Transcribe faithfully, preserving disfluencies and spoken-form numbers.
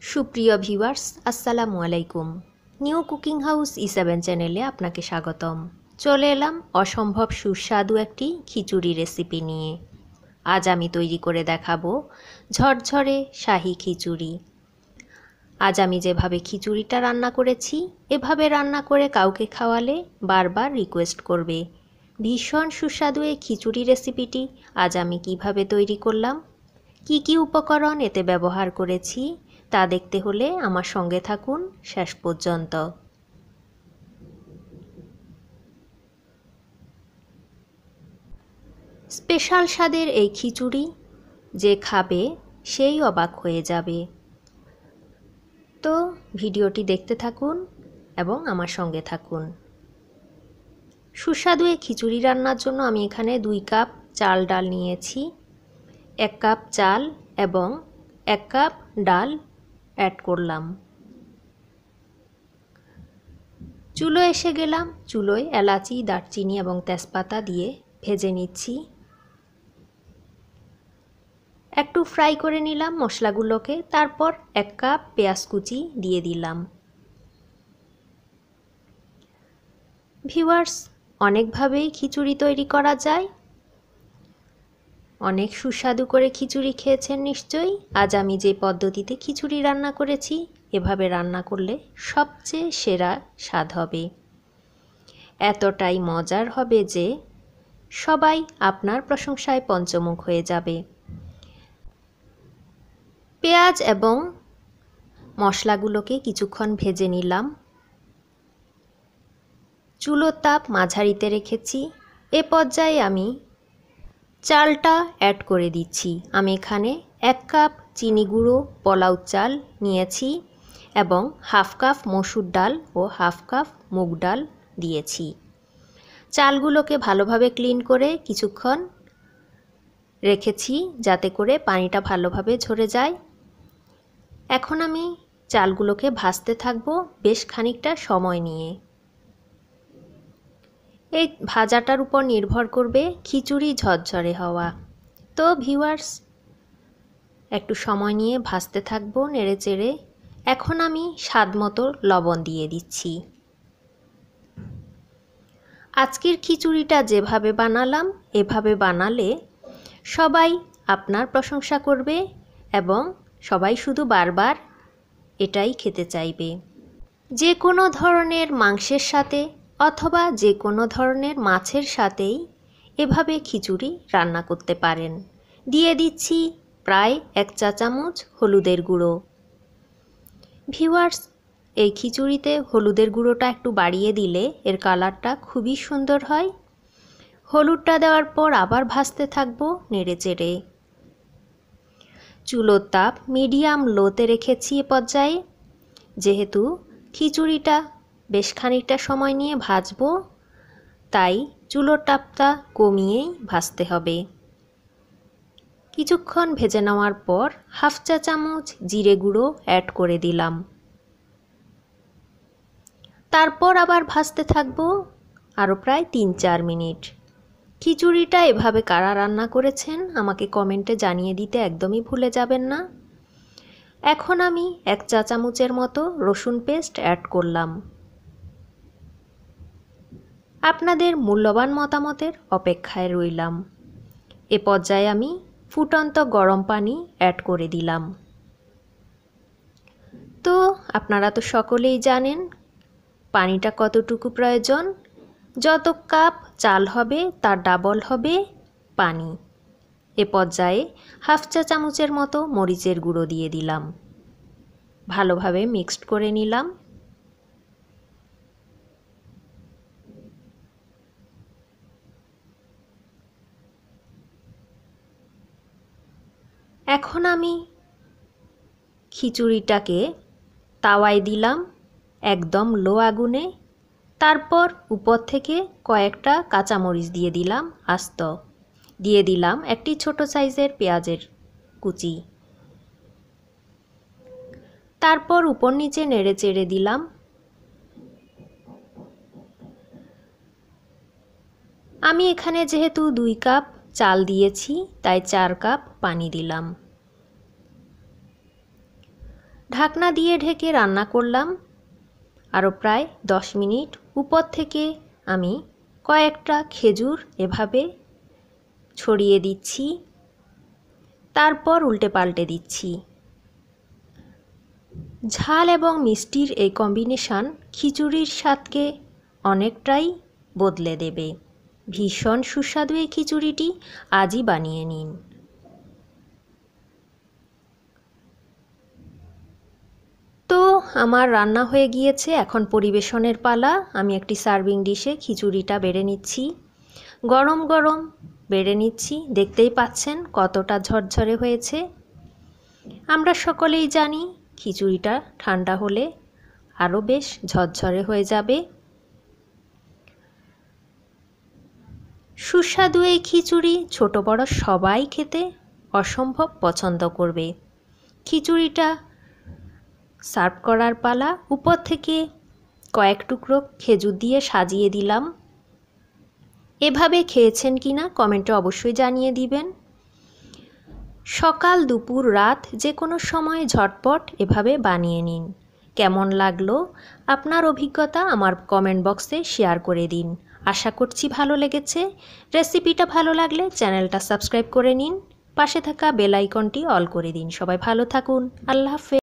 সুপ্রিয় ভিউয়ার্স আসসালামু আলাইকুম। New cooking house E seven চ্যানেলে আপনাকে স্বাগতম। চলে এলাম অসম্ভব সুস্বাদু একটি খিচুড়ি রেসিপি নিয়ে। আজ আমি তৈরি করে দেখাবো ঝরঝরে শাহি খিচুড়ি। আজ আমি যেভাবে খিচুড়িটা রান্না করেছি এভাবে রান্না করে কাউকে খাওয়ালে বারবার রিকোয়েস্ট করবে। ভীষণ সুস্বাদু এই খিচুড়ি রেসিপিটি আজ আমি কিভাবে তৈরি করলাম, কি কি উপকরণ এতে ব্যবহার করেছি তা দেখতে হলে আমার সঙ্গে থাকুন শেষ পর্যন্ত। স্পেশাল স্বাদের এই খিচুড়ি যে খাবে সেই অবাক হয়ে যাবে। তো ভিডিওটি দেখতে থাকুন এবং আমার সঙ্গে থাকুন। সুস্বাদু এই খিচুড়ি রান্নার জন্য আমি এখানে দুই কাপ চাল ডাল নিয়েছি। এক কাপ চাল এবং এক কাপ ডাল অ্যাড করলাম। চুলোয় এসে গেলাম। চুলোয় এলাচি, দারচিনি এবং তেজপাতা দিয়ে ভেজে নিচ্ছি। একটু ফ্রাই করে নিলাম মশলাগুলোকে। তারপর এক কাপ পেঁয়াজ কুচি দিয়ে দিলাম। ভিউয়ার্স, অনেকভাবেই খিচুড়ি তৈরি করা যায়। অনেক সুস্বাদু করে খিচুড়ি খেয়েছেন নিশ্চয়ই। আজ আমি যে পদ্ধতিতে খিচুড়ি রান্না করেছি এভাবে রান্না করলে সবচেয়ে সেরা স্বাদ হবে। এতটাই মজার হবে যে সবাই আপনার প্রশংসায় পঞ্চমুখ হয়ে যাবে। পেঁয়াজ এবং মশলাগুলোকে কিছুক্ষণ ভেজে নিলাম। চুলোর তাপ মাঝারিতে রেখেছি। এ পর্যায়ে আমি চালটা অ্যাড করে দিচ্ছি। আমি এখানে এক কাপ চিনি গুঁড়ো পোলাও চাল নিয়েছি এবং হাফ কাপ মসুর ডাল ও হাফ কাপ মুগ ডাল দিয়েছি। চালগুলোকে ভালোভাবে ক্লিন করে কিছুক্ষণ রেখেছি যাতে করে পানিটা ভালোভাবে ঝরে যায়। এখন আমি চালগুলোকে ভাজতে থাকবো বেশ খানিকটা সময় নিয়ে। এই ভাজাটার উপর নির্ভর করবে খিচুড়ি ঝরঝরে হওয়া। তো ভিউয়ার্স, একটু সময় নিয়ে ভাজতে থাকবো নেড়ে চেড়ে। এখন আমি স্বাদ মতো লবণ দিয়ে দিচ্ছি। আজকের খিচুড়িটা যেভাবে বানালাম এভাবে বানালে সবাই আপনার প্রশংসা করবে এবং সবাই শুধু বারবার এটাই খেতে চাইবে। যে কোনো ধরনের মাংসের সাথে অথবা যে কোনো ধরনের মাছের সাথেই এভাবে খিচুড়ি রান্না করতে পারেন। দিয়ে দিচ্ছি প্রায় এক চা চামচ হলুদের গুঁড়ো। ভিউয়ার্স, এই খিচুড়িতে হলুদের গুঁড়োটা একটু বাড়িয়ে দিলে এর কালারটা খুবই সুন্দর হয়। হলুদটা দেওয়ার পর আবার ভাজতে থাকবো নেড়ে চেড়ে। চুলোর তাপ মিডিয়াম লোতে রেখেছি এ পর্যায়ে। যেহেতু খিচুড়িটা বেশ খানিকটা সময় নিয়ে ভাজবো তাই চুলোর তাপটা কমিয়েই ভাজতে হবে। কিছুক্ষণ ভেজে নেওয়ার পর হাফ চা চামচ জিরে গুঁড়ো অ্যাড করে দিলাম। তারপর আবার ভাজতে থাকবো আরও প্রায় তিন চার মিনিট। খিচুড়িটা এভাবে কারা রান্না করেছেন আমাকে কমেন্টে জানিয়ে দিতে একদমই ভুলে যাবেন না। এখন আমি এক চা চামচের মতো রসুন পেস্ট অ্যাড করলাম। আপনাদের মূল্যবান মতামতের অপেক্ষায় রইলাম। এ পর্যায়ে আমি ফুটন্ত গরম পানি অ্যাড করে দিলাম। তো আপনারা তো সকলেই জানেন পানিটা কতটুকু প্রয়োজন। যত কাপ চাল হবে তার ডাবল হবে পানি। এ পর্যায়ে হাফ চা চামচের মতো মরিচের গুঁড়ো দিয়ে দিলাম। ভালোভাবে মিক্সড করে নিলাম। এখন আমি খিচুড়িটাকে তাওয়ায় দিলাম একদম লো আগুনে। তারপর উপর থেকে কয়েকটা কাঁচামরিচ দিয়ে দিলাম আস্ত। দিয়ে দিলাম একটি ছোট সাইজের পেঁয়াজের কুচি। তারপর উপর নিচে নেড়ে চেড়ে দিলাম। আমি এখানে যেহেতু দুই কাপ চাল দিয়েছি তাই চার কাপ পানি দিলাম। ঢাকনা দিয়ে ঢেকে রান্না করলাম আরও প্রায় দশ মিনিট। উপর থেকে আমি কয়েকটা খেজুর এভাবে ছড়িয়ে দিচ্ছি, তারপর উল্টে পাল্টে দিচ্ছি। ঝাল এবং মিষ্টির এই কম্বিনেশন খিচুড়ির স্বাদকে অনেকটাই বদলে দেবে। ভীষণ সুস্বাদু এই খিচুড়িটি আজই বানিয়ে নিন। তো আমার রান্না হয়ে গিয়েছে, এখন পরিবেশনের পালা। আমি একটি সার্ভিং ডিশে খিচুড়িটা বেড়ে নিচ্ছি, গরম গরম বেড়ে নিচ্ছি। দেখতেই পাচ্ছেন কতটা ঝরঝরে হয়েছে। আমরা সকলেই জানি খিচুড়িটা ঠান্ডা হলে আরও বেশ ঝরঝরে হয়ে যাবে। সুস্বাদু এই খিচুড়ি ছোট বড় সবাই খেতে অসম্ভব পছন্দ করবে। খিচুড়িটা সার্ভ করার পালা। উপর থেকে কয়েক টুকরো খেজুর দিয়ে সাজিয়ে দিলাম। এভাবে খেয়েছেন কিনা কমেন্টে অবশ্যই জানিয়ে দিবেন। সকাল দুপুর রাত যে কোনো সময় ঝটপট এভাবে বানিয়ে নিন। কেমন লাগলো আপনার অভিজ্ঞতা আমার কমেন্ট বক্সে শেয়ার করে দিন। আশা করছি ভালো লেগেছে। রেসিপিটা ভালো লাগলে চ্যানেলটা সাবস্ক্রাইব করে নিন, পাশে থাকা বেল আইকনটি অল করে দিন। সবাই ভালো থাকুন। আল্লাহ হাফেজ।